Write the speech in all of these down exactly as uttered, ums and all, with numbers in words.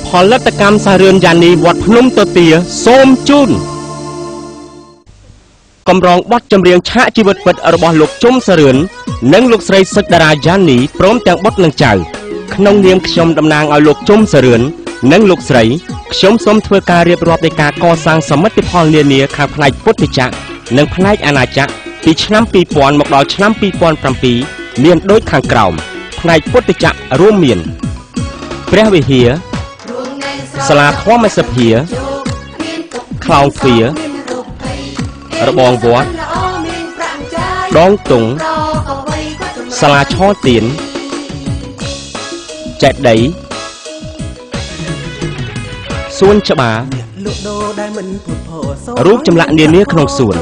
ផលិតកម្មសារឿនយ៉ានីវត្តភ្នំទទាសូមជូនកម្រងបទចម្រៀងឆាកជីវិតពិតរបស់លោកជុំសារឿននិងលោកស្រីសុចតារាយ៉ានីព្រមទាំងបុត្រនិងចៅក្នុងនាមខ្ញុំតំណាងឲ្យលោកជុំសារឿននិងលោកស្រីខ្ញុំសូមធ្វើការរៀបរាប់នៃការកសាងសមិទ្ធផលនានាខាងផ្នែកពុទ្ធចក្រនិងផ្នែកអាណាចក្រពីឆ្នាំពីរពាន់មកដល់ឆ្នាំពីរពាន់ប្រាំពីរមានដូចខាងក្រោមផ្នែកពុទ្ធចក្ររួមមានព្រះវិហារសាលាធម្មសភាខ្លោងទ្វាររបងវត្តដងតុងសាលាឆទានចេតិយសួនច្បាររូបចម្លាក់នានាក្នុងសួន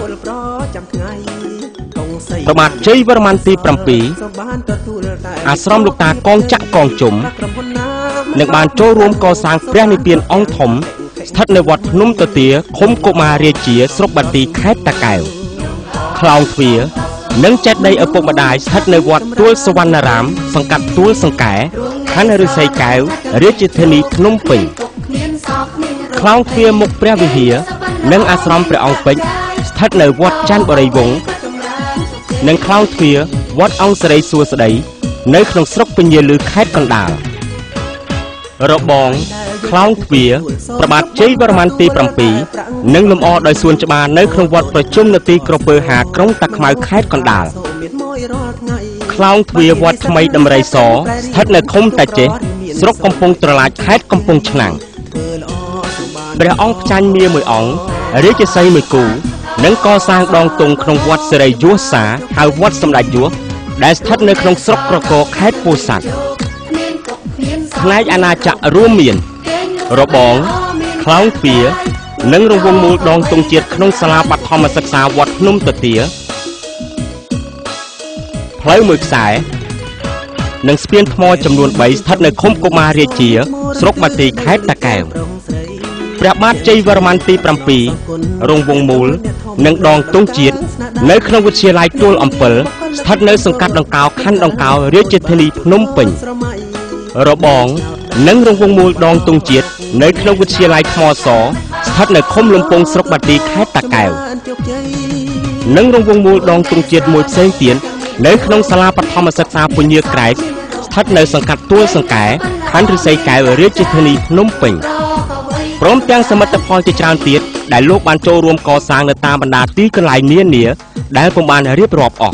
ប្របាទជ័យវរ្ម័នទីប្រាំពីរអាស្រមលោកតាកងចក្រកងជុំនឹងបានចូលរួមកសាងព្រះនិព្វានអង្គធំស្ថិតនៅវត្តភ្នំទទាឃុំកុមាររាជាស្រុកបាទីខេត្តតាកែវខ្លោងទ្វារនិងចេតិយឪពុកម្ដាយស្ថិតនៅវត្តទួលសវណ្ណារាមសង្កាត់ទួលសង្កែខណ្ឌឫស្សីកែវរាជធានីភ្នំពេញខ្លោងទ្វារមុខព្រះវិហារនិងអាស្រមព្រះអង្គពេជ្រស្ថិតនៅវត្តច័ន្ទបរិវង្សនិងខ្លោងទ្វារវត្តអង្គសិរីសួស្ដីនៅក្នុងស្រុកពញាលឺខេត្តកណ្ដាលរបងខ្លោងទ្វារព្រះបាទជ័យវរ្ម័នទីប្រាំពីរនិងលម្អដោយសួនច្បារនៅក្នុងវត្តប្រជុំនទីក្រពើហាក្រុងតាខ្មៅខេត្តកណ្ដាលខ្លោងទ្វារវត្តថ្មីដំរីសស្ថិតនៅឃុំតាចេះស្រុកកំពង់ត្រឡាចខេត្តកំពង់ឆ្នាំងព្រះអង្គផ្ចាញ់មាមួយអង្គរាជសីមួយគូនិងកសាងដងតុងក្នុងវត្តសិរីយសសាហៅវត្តសម្ដេចយសដែលស្ថិតនៅក្នុងស្រុកក្រគរខេត្តពោធិ៍សាត់ផ្នែកអាណាចក្ររួមមានរបងខ្លោងទ្វារនិងរង្វង់មូលដងតុងជាតិក្នុងសាលាបឋមសិក្សាវត្តភ្នំទទាផ្លូវមួយខ្សែនិងស្ពានថ្មចំនួនបីស្ថិតនៅឃុំកុមាររាជាស្រុកបាទីខេត្តតាកែវព្រះបាទជ័យវរ្ម័នទីប្រាំពីររង្វង់មូលនិងដងតុងជាតិនៅក្នុងវិទ្យាល័យទួលអំពិលស្ថិតនៅសង្កាត់ដង្កោខណ្ឌដង្កោរាជធានីភ្នំពេញរបងនិងរង្វង់មូលដងតុងជាតិនៅក្នុងវិទ្យាល័យថ្មសស្ថិតនៅឃុំលំពងស្រុកបាទីខេត្តតាកែវនិងរង្វង់មូលដងតុងជាតិមួយផ្សេងទៀតនៅក្នុងសាលាបឋមសិក្សាពញាក្រែកស្ថិតនៅសង្កាត់ទួលសង្កែខណ្ឌឫស្សីកែវរាជធានីភ្នំពេញព្រមទាំងសមិទ្ធផលជាច្រើនទៀតដែលលោកបានចូលរួមកសាងនៅតាមបណ្ដាទីកន្លែងនានាដែលពុំបានរៀបរាប់អស់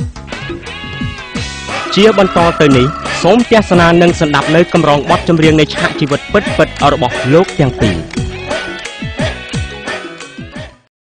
ជាបន្តទៅនេះសូមទស្សនានិងស្ដាប់នៅកម្រងបទចម្រៀងនៃឆាកជីវិតពិតៗរបស់លោកទាំងពីរ